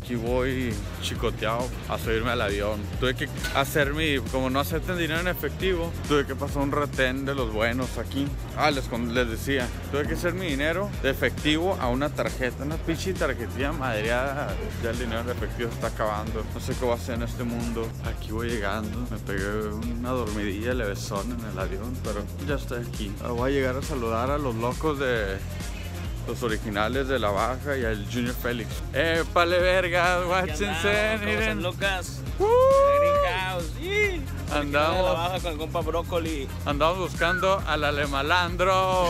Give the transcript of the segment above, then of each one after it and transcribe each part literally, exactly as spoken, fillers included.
Aquí voy chicoteado a subirme al avión. Tuve que hacer mi, como no aceptan dinero en efectivo, tuve que pasar un retén de los buenos aquí. Ah, les, les decía, tuve que hacer mi dinero de efectivo a una tarjeta, una pinche tarjetilla madreada. Ya el dinero en efectivo se está acabando. No sé qué voy a hacer en este mundo. Aquí voy llegando, me pegué una dormidilla levesón en el avión, pero ya estoy aquí. Voy a llegar a saludar a los locos de los originales de La Baja y al Junior Félix. ¡Épale, verga! ¡Guáchense! Miren, Lucas. ¡Uh! Greenhouse. Sí. Andamos. La Baja con el compa Brócoli. Andamos buscando al Alemalandro.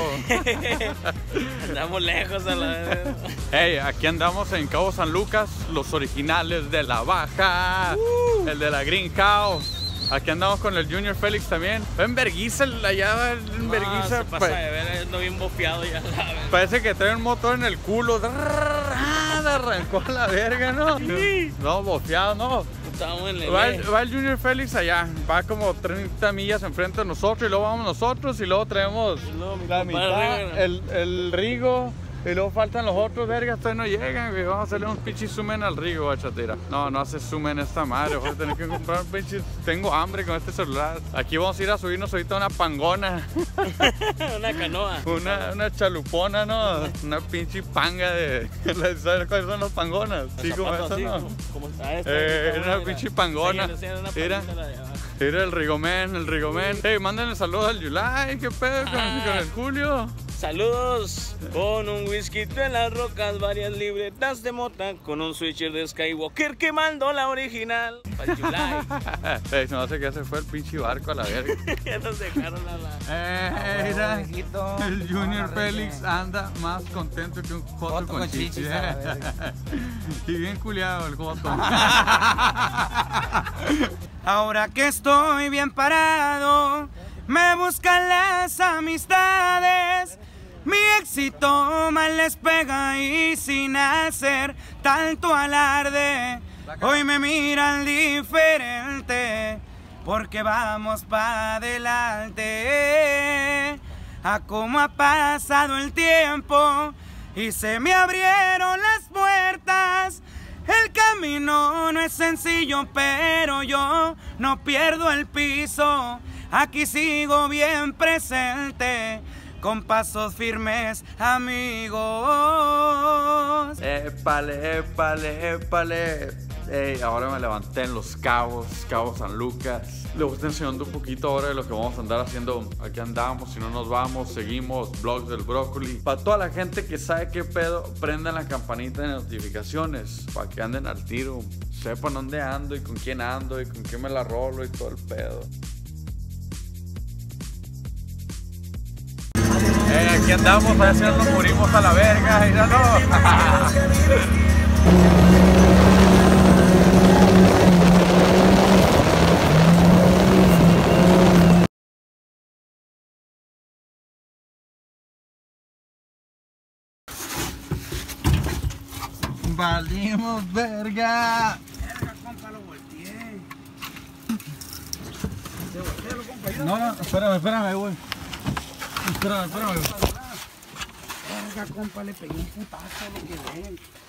Andamos lejos a la. Hey, aquí andamos en Cabo San Lucas, los originales de La Baja. Uh. El de la Greenhouse. Aquí andamos con el Junior Félix también. En verguiza, allá en verguiza. No, se pasa de ver, ando bien bofeado ya. Parece que trae un motor en el culo. Ah, arrancó a la verga, ¿no? Sí. No, bofeado, no. Estamos en el va, el, va el Junior Félix allá. Va como treinta millas enfrente de nosotros y luego vamos nosotros y luego traemos no, la mitad, el, el Rigo. Y luego faltan los otros, vergas, todavía no llegan, güey. Vamos a hacerle un pinche sumen al Rigo, bachatera. No, no hace sumen esta madre. Voy a tener que comprar un pinche. Tengo hambre con este celular. Aquí vamos a ir a subirnos ahorita una pangona. Una canoa. Una, una chalupona, ¿no? Una pinche panga de. ¿Sabes cuáles son las pangonas? Sí, como esa, ¿no? ¿Cómo está esta? Eh, una pinche pangona. Mira. Mira el Rigomen, el Rigomen. Hey, mándenle saludos al Yulai. ¿Qué pedo con, ah. con el Julio? Saludos con un whisky en las rocas, varias libretas de mota, con un switcher de Skywalker quemando la original. Para el Yulai. Hey, no sé qué se fue el pinche barco a la verga. Ya nos dejaron a la. Eh, mira, el Junior Félix anda más contento que un joto, joto con, con chichis. chichis y bien culiado el joto. Ahora que estoy bien parado, me buscan las amistades. Mi éxito mal les pega y sin hacer tanto alarde, hoy me miran diferente porque vamos pa' adelante. A cómo ha pasado el tiempo y se me abrieron las puertas. El camino no es sencillo, pero yo no pierdo el piso. Aquí sigo bien presente, con pasos firmes, amigos. Épale, épale, épale. Hey, ahora me levanté en Los Cabos, Cabo San Lucas. Les voy a estar enseñando un poquito ahora de lo que vamos a andar haciendo. Aquí andamos, si no nos vamos, seguimos, Vlogs del Brócoli. Para toda la gente que sabe qué pedo, prendan la campanita de notificaciones para que anden al tiro, sepan dónde ando y con quién ando y con quién me la rolo y todo el pedo. Hey, aquí andamos, a ver si nos morimos a la verga, míralo. Valimos verga. Verga, compa, lo volteé. ¿Se voltea, lo compa? No, no, espérame, espérame, güey. Espérame, espérame. Verga, compa, le pegué un putazo a lo que ven.